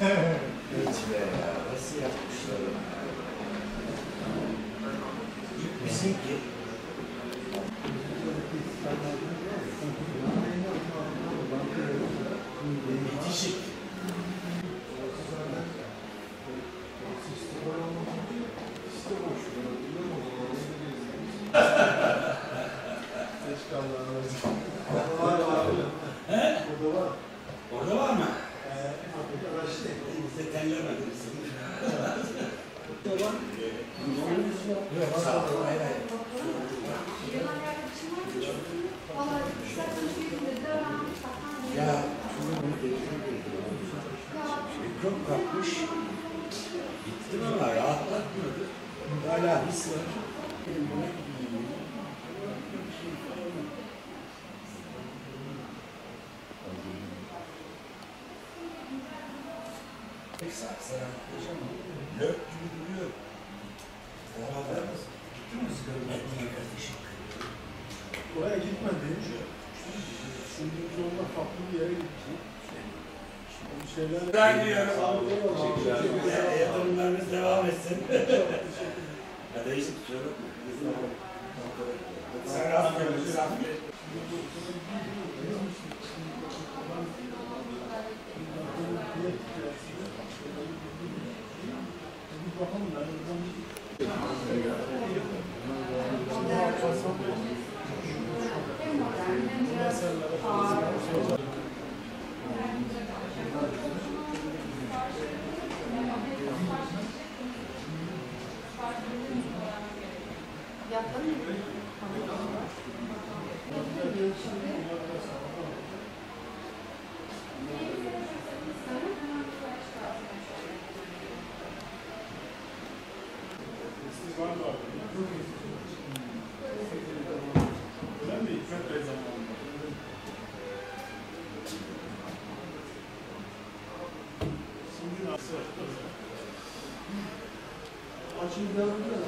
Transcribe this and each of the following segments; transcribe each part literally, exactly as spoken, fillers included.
Hiç be ya, nasıl yapmışlar onu? Bizimki bitişik. Orada var mı? Bizde tellemediniz. Yok, sağ ol. Hayır, hayır. Ya, mikrop kapmış. Gittim ama rahatlatmadı. Hala his var. Saksıra yaşamam. Lök gibi duruyor. Beraber gittiniz görmediğine kardeşim. Oraya gitmedim. Şimdi biz onunla farklı bir yere gittik. Bir şeyler... Ben diyorum. Teşekkürler. Yatırımlarınız devam etsin. Hadi hiç tutuyorum. Sen rahat görürsün. Açın devam edelim.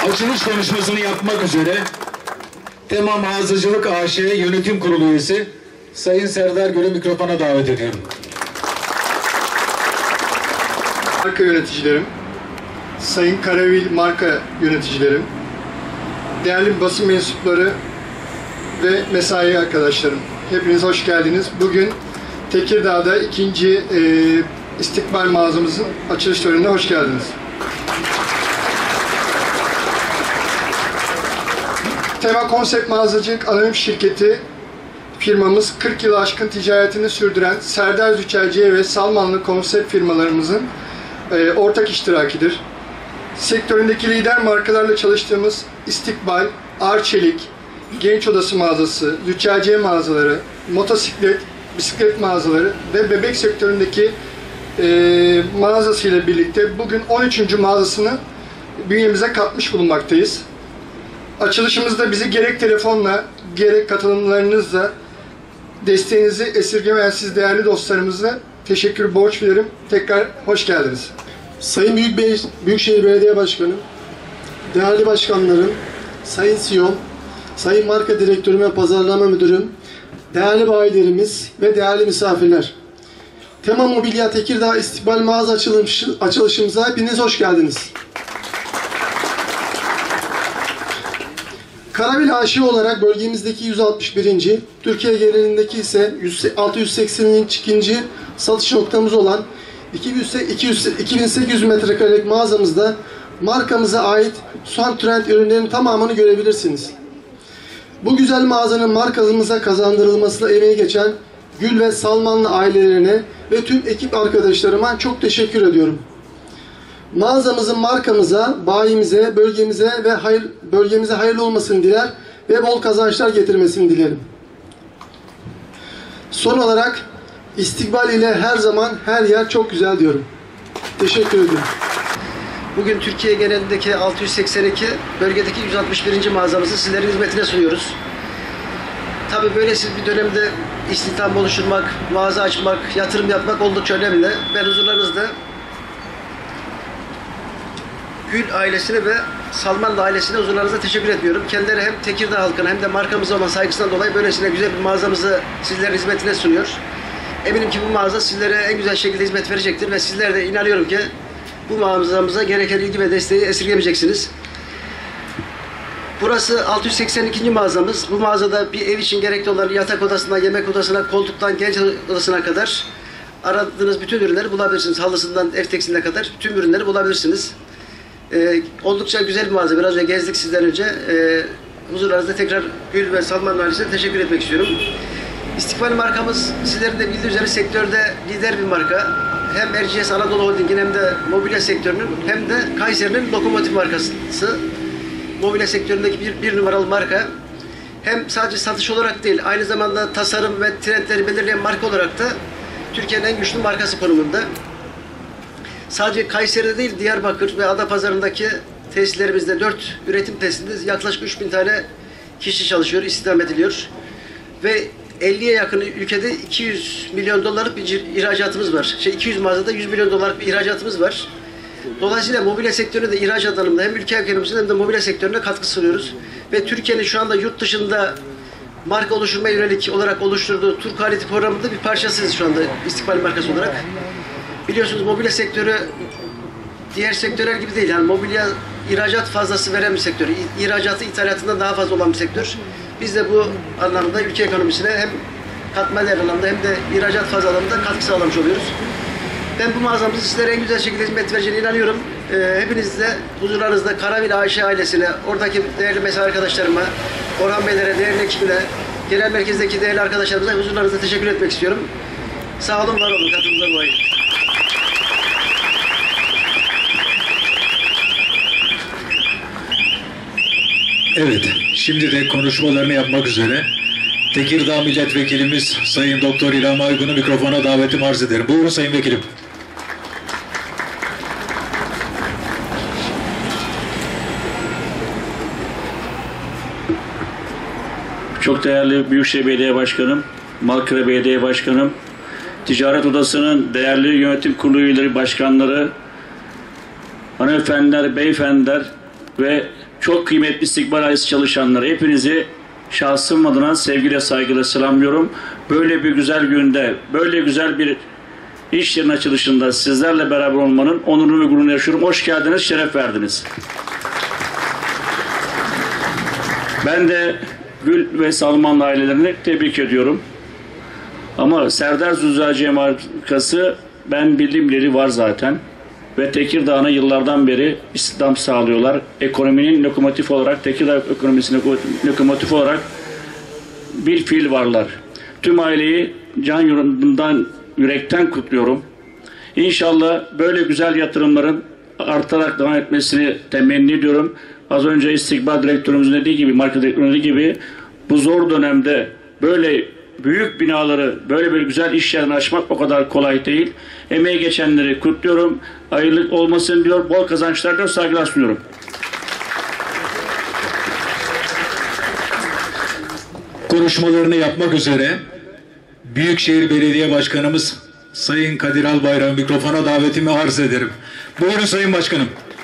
Açılış konuşmasını yapmak üzere Tema Mağazacılık A Ş Yönetim Kurulu üyesi Sayın Serdar Gül'ü mikrofona davet ediyorum. Marka yöneticilerim, Sayın Karavil marka yöneticilerim, değerli basın mensupları ve mesai arkadaşlarım, hepiniz hoş geldiniz. Bugün Tekirdağ'da ikinci e, İstikbal mağazamızın açılış törenine hoş geldiniz. Tema Konsept Mağazacılık Anonim Şirketi firmamız kırk yılı aşkın ticaretini sürdüren Serdar Züccaciye ve Salmanlı konsept firmalarımızın e, ortak iştirakidir. Sektöründeki lider markalarla çalıştığımız İstikbal, Arçelik, Genç Odası mağazası, Züccaciye mağazaları, motosiklet, bisiklet mağazaları ve bebek sektöründeki e, mağazasıyla birlikte bugün on üçüncü mağazasını bünyemize katmış bulunmaktayız. Açılışımızda bizi gerek telefonla, gerek katılımlarınızla desteğinizi esirgemeyen siz değerli dostlarımıza teşekkür borç bilirim. Tekrar hoş geldiniz. Sayın Büyükbey, Büyükşehir Belediye Başkanı, değerli başkanlarım, Sayın C E O'm, Sayın Marka Direktörüm ve Pazarlama Müdürüm, değerli bayilerimiz ve değerli misafirler. Tema Mobilya Tekirdağ İstikbal Mağaza açılış, açılışımıza hepiniz hoş geldiniz. Karavil A Ş olarak bölgemizdeki yüz altmış birinci, Türkiye genelindeki ise altı yüz seksen ikinci satış noktamız olan iki bin sekiz yüz metrekarelik mağazamızda markamıza ait son trend ürünlerin tamamını görebilirsiniz. Bu güzel mağazanın markamıza kazandırılmasına emeği geçen Gül ve Salmanlı ailelerine ve tüm ekip arkadaşlarıma çok teşekkür ediyorum. Mağazamızın markamıza, bayimize, bölgemize ve hayır, bölgemize hayırlı olmasını diler ve bol kazançlar getirmesini dilerim. Son olarak İstikbal ile her zaman her yer çok güzel diyorum. Teşekkür ediyorum. Bugün Türkiye genelindeki altı yüz seksen iki, bölgedeki yüz altmış birinci mağazamızı sizlerin hizmetine sunuyoruz. Tabii böylesi bir dönemde istihdam oluşturmak, mağaza açmak, yatırım yapmak oldukça önemli. Ben huzurlarınızda Gül ailesine ve Salmanlı ailesine huzurlarınızda teşekkür ediyorum. Kendileri hem Tekirdağ halkına hem de markamıza olan saygısından dolayı böylesine güzel bir mağazamızı sizlerin hizmetine sunuyor. Eminim ki bu mağaza sizlere en güzel şekilde hizmet verecektir ve sizler de inanıyorum ki bu mağazamıza gereken ilgi ve desteği esirgemeyeceksiniz. Burası altı yüz seksen ikinci mağazamız. Bu mağazada bir ev için gerekli olan yatak odasından, yemek odasına, koltuktan, genç odasına kadar aradığınız bütün ürünleri bulabilirsiniz. Halısından ev tekstiline kadar tüm ürünleri bulabilirsiniz. Ee, oldukça güzel bir mağaza. Biraz önce gezdik sizden önce. Ee, huzurlarınızda tekrar Gül ve Salman ailesine teşekkür etmek istiyorum. İstikbal markamız sizlerin de bildiği üzere sektörde lider bir marka. Hem R G S Anadolu Holding'in hem de mobilya sektörünün hem de Kayseri'nin lokomotif markası. Mobilya sektöründeki bir, bir numaralı marka. Hem sadece satış olarak değil, aynı zamanda tasarım ve trendleri belirleyen marka olarak da Türkiye'nin en güçlü markası konumunda. Sadece Kayseri'de değil, Diyarbakır ve Adapazarı'ndaki tesislerimizde dört üretim tesisinde yaklaşık üç bin tane kişi çalışıyor, istihdam ediliyor. Ve elliye yakın ülkede iki yüz milyon dolarlık bir ihracatımız var. Şey, iki yüz mağazada yüz milyon dolarlık bir ihracatımız var. Dolayısıyla mobilya sektörüne de ihracat alanında hem ülke ekonomisine hem de mobilya sektörüne katkı sunuyoruz. Ve Türkiye'nin şu anda yurt dışında marka oluşturmaya yönelik olarak oluşturduğu Tur Quality programında bir parçasıyız şu anda İstikbal markası olarak. Biliyorsunuz mobilya sektörü diğer sektörler gibi değil. Yani mobilya ihracat fazlası veren bir sektör. İhracatı ithalatından daha fazla olan bir sektör. Biz de bu anlamda ülke ekonomisine hem katma değer anlamda hem de ihracat fazlalığında katkı sağlamış oluyoruz. Ben bu mağazamızı sizlere en güzel şekilde hizmet vereceğine inanıyorum. Ee, hepiniz de huzurlarınızda Karavil A Ş ailesine, oradaki değerli mesai arkadaşlarıma, Orhan Beylere, değerli ekibine, genel merkezdeki değerli arkadaşlarımıza huzurlarınızda teşekkür etmek istiyorum. Sağ olun, var olun katılımdan dolayı. Evet, şimdi de konuşmalarını yapmak üzere Tekirdağ Milletvekilimiz Sayın Doktor İlham Aygun'u mikrofona davetimi arz ederim. Buyurun Sayın Vekilim. Çok değerli Büyükşehir Belediye Başkanım, Malkara Belediye Başkanım, Ticaret Odası'nın değerli yönetim kurulu üyeleri, başkanları, hanımefendiler, beyefendiler ve çok kıymetli istikbal ailesi çalışanları, hepinizi şahsım adına sevgiyle saygıyla selamlıyorum. Böyle bir güzel günde, böyle güzel bir iş yerinin açılışında sizlerle beraber olmanın onurunu ve gururunu yaşıyorum. Hoş geldiniz, şeref verdiniz. Ben de Gül ve Salmanlı ailelerini tebrik ediyorum. Ama Serdar Züccaciye markası ben bildiğim bileli var zaten. Ve Tekirdağ'a yıllardan beri istihdam sağlıyorlar. Ekonominin lokomotif olarak, Tekirdağ ekonomisinin lokomotif olarak bir fiil varlar. Tüm aileyi can yüreğinden, yürekten kutluyorum. İnşallah böyle güzel yatırımların artarak devam etmesini temenni ediyorum. Az önce istikbal direktörümüzün dediği gibi, marka direktörümüzün dediği gibi bu zor dönemde böyle büyük binaları, böyle bir güzel iş yerini açmak o kadar kolay değil. Emeği geçenleri kutluyorum. Hayırlı olmasın diyor. Bol kazançlar diyor. Saygılar sunuyorum. Konuşmalarını yapmak üzere Büyükşehir Belediye Başkanımız Sayın Kadir Albayrak mikrofona davetimi arz ederim. Buyurun Sayın Başkanım.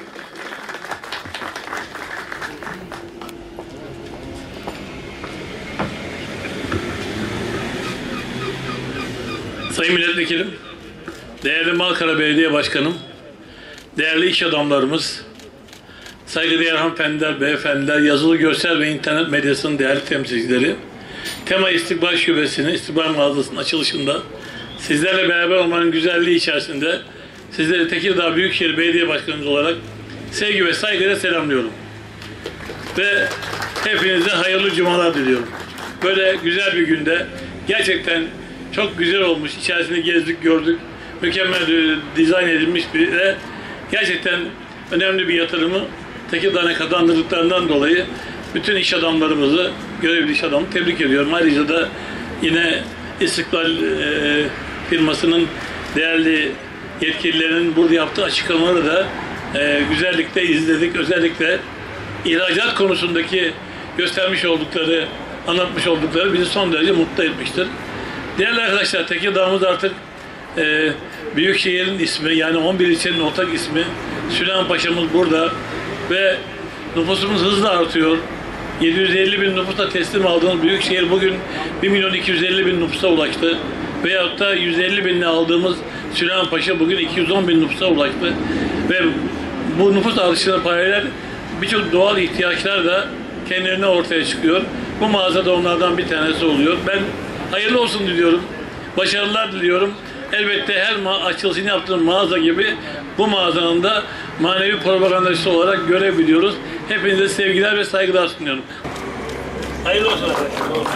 Sayın Milletvekilim, değerli Malkara Belediye Başkanım, değerli iş adamlarımız, saygıdeğer hanımefendiler, beyefendiler, yazılı, görsel ve internet medyasının değerli temsilcileri, Tema İstikbal Şubesi'nin, İstikbal Mağazası'nın açılışında sizlerle beraber olmanın güzelliği içerisinde sizleri Tekirdağ Büyükşehir Belediye Başkanımız olarak sevgi ve saygıyla selamlıyorum. Ve hepinize hayırlı cumalar diliyorum. Böyle güzel bir günde gerçekten çok güzel olmuş. İçerisinde gezdik, gördük. Mükemmel dizayn edilmiş bir de gerçekten önemli bir yatırımı Tekirdağ'a kazandırdıklarından dolayı bütün iş adamlarımızı, görevli iş adamı tebrik ediyorum. Ayrıca da yine İstiklal e, firmasının değerli yetkililerinin burada yaptığı açıklamaları da e, güzellikle izledik. Özellikle ihracat konusundaki göstermiş oldukları, anlatmış oldukları bizi son derece mutlu etmiştir. Değerli arkadaşlar, Tekirdağ'ımız artık e, Büyükşehir'in ismi, yani on bir ilçenin ortak ismi. Süleyman Paşa'mız burada ve nüfusumuz hızla artıyor. yedi yüz elli bin nüfusa teslim aldığımız Büyükşehir bugün bir milyon iki yüz elli bin nüfusa ulaştı. Veyahut da yüz elli binle aldığımız Süleyman Paşa bugün iki yüz on bin nüfusa ulaştı. Ve bu nüfus artışına paralel birçok doğal ihtiyaçlar da kendilerine ortaya çıkıyor. Bu mağaza da onlardan bir tanesi oluyor. Ben hayırlı olsun diliyorum. Başarılar diliyorum. Elbette her açılışını yaptığım mağaza gibi bu mağazanın da manevi propagandacısı olarak görev biliyoruz. Hepinize sevgiler ve saygılar sunuyorum. Hayırlı olsun arkadaşlar.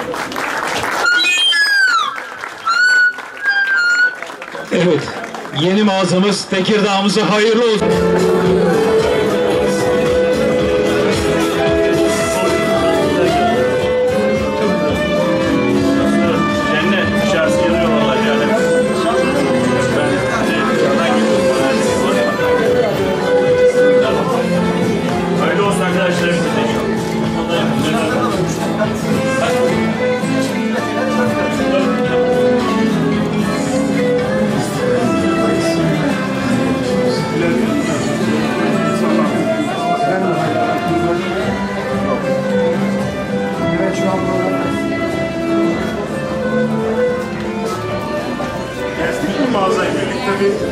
Evet, yeni mağazamız Tekirdağ'ımıza hayırlı olsun. Mağazayla birlikte bir